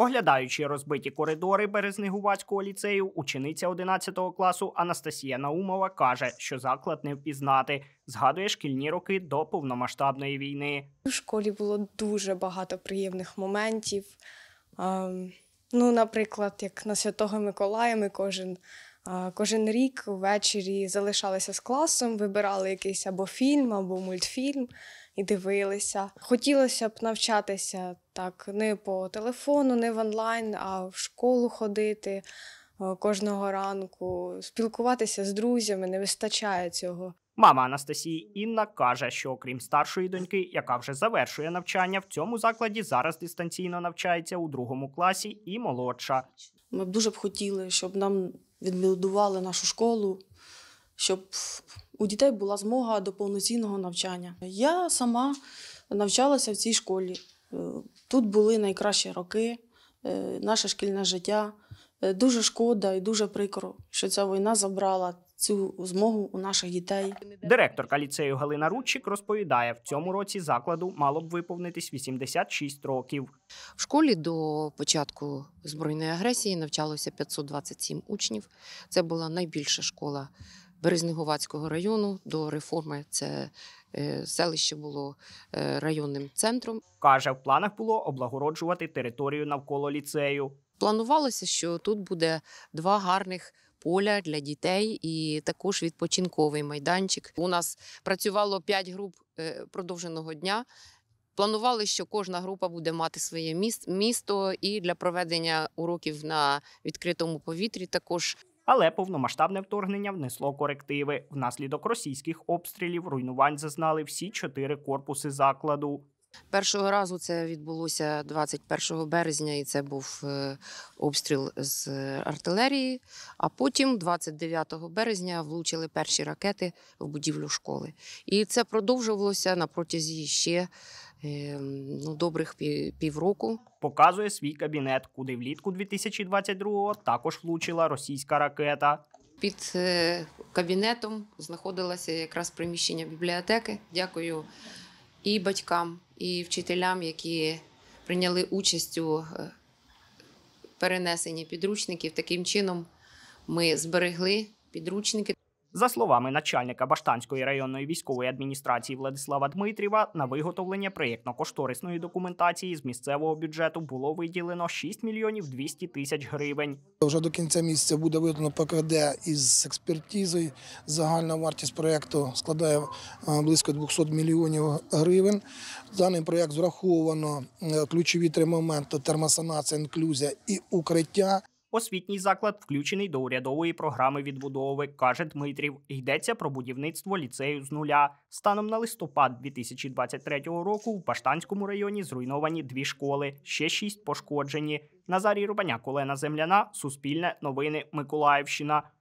Оглядаючи розбиті коридори Березнегуватського ліцею, учениця 11 класу Анастасія Наумова каже, що заклад не впізнати. Згадує шкільні роки до повномасштабної війни. У школі було дуже багато приємних моментів. Наприклад, як на Святого Миколая ми кожен рік ввечері залишалися з класом, вибирали якийсь або фільм, або мультфільм і дивилися. Хотілося б навчатися так не по телефону, не в онлайн, а в школу ходити кожного ранку, спілкуватися з друзями, не вистачає цього. Мама Анастасії Інна каже, що окрім старшої доньки, яка вже завершує навчання, в цьому закладі зараз дистанційно навчається у 2 класі і молодша. Ми б дуже хотіли, щоб нам відбудували нашу школу, щоб у дітей була змога до повноцінного навчання. Я сама навчалася в цій школі. Тут були найкращі роки, наше шкільне життя. Дуже шкода і дуже прикро, що ця війна забрала цю змогу у наших дітей. Директорка ліцею Галина Рудчик розповідає, в цьому році закладу мало б виповнитись 86 років. В школі до початку збройної агресії навчалося 527 учнів. Це була найбільша школа Березнегуватського району. До реформи це селище було районним центром. Каже, в планах було облагороджувати територію навколо ліцею. Планувалося, що тут буде 2 гарних поля для дітей і також відпочинковий майданчик. У нас працювало 5 груп продовженого дня. Планували, що кожна група буде мати своє місто і для проведення уроків на відкритому повітрі також. Але повномасштабне вторгнення внесло корективи. Внаслідок російських обстрілів руйнувань зазнали всі 4 корпуси закладу. Першого разу це відбулося 21 березня, і це був обстріл з артилерії. А потім, 29 березня, влучили перші ракети в будівлю школи. І це продовжувалося на протязі ще добрих півроку. Показує свій кабінет, куди влітку 2022-го також влучила російська ракета. Під кабінетом знаходилося якраз приміщення бібліотеки. Дякую і батькам, і вчителям, які прийняли участь у перенесенні підручників. Таким чином ми зберегли підручники. За словами начальника Баштанської районної військової адміністрації Владислава Дмитрєва, на виготовлення проєктно-кошторисної документації з місцевого бюджету було виділено 6 мільйонів 200 тисяч гривень. Вже до кінця місяця буде видано ПКД із експертизою. Загальна вартість проєкту складає близько 200 мільйонів гривень. В даний проєкт зраховано ключові 3 моменти – термосанація, інклюзія і укриття. Освітній заклад включений до урядової програми відбудови, каже Дмитрів. Йдеться про будівництво ліцею з нуля. Станом на листопад 2023 року в Баштанському районі зруйновані 2 школи, ще 6 пошкоджені. Назарій Рубаняк, Олена Земляна, Суспільне, Новини, Миколаївщина.